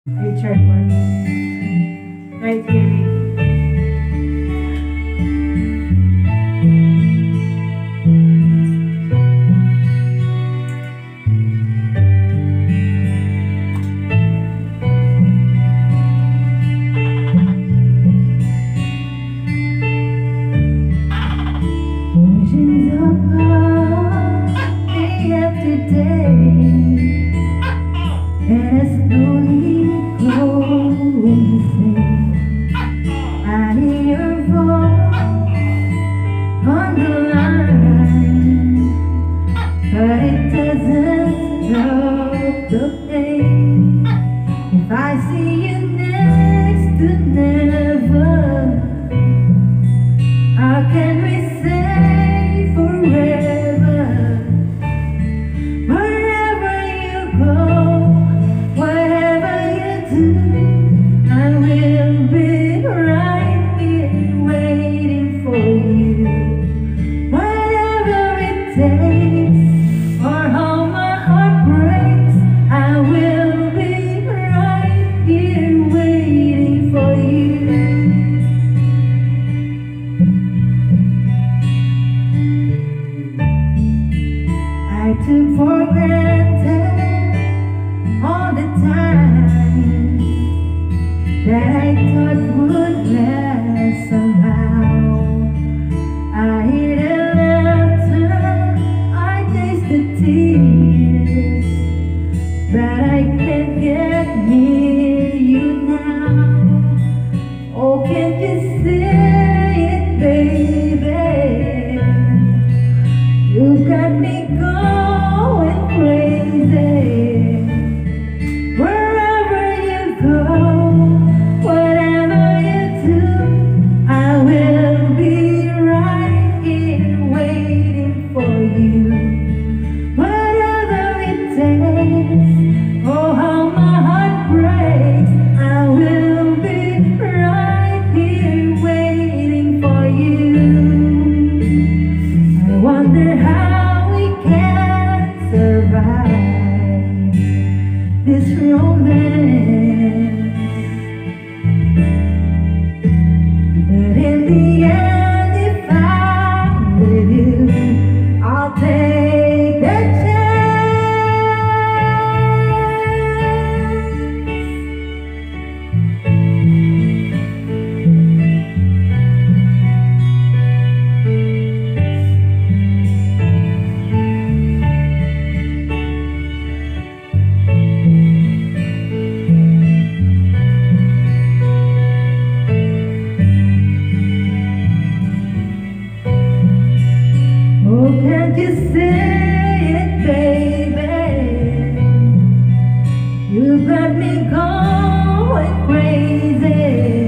Richard Mark. Right here. Oceans apart, day after day, and I slowly growing the same. I hear your voice on the line, but it doesn't stop the pain. If I see you next to never, how can we say forever? Wherever you go, whatever you do, I will be right here waiting for you. Whatever it takes, or how my heart breaks, I will be right here waiting for you. I took for granted all the time that I thought would last somehow. I hear the laughter, I taste the tears, but I can't get near you now. Oh, can't you see it, baby? You got me going crazy. Wherever you go, whatever you do, I will be right here waiting for you. Whatever it takes, oh how my heart breaks, I will be right here waiting for you. I wonder how we can survive this romance, but in the end, if I'm with you, I'll take the chance. Oh, can't you see it, baby? You got me going crazy.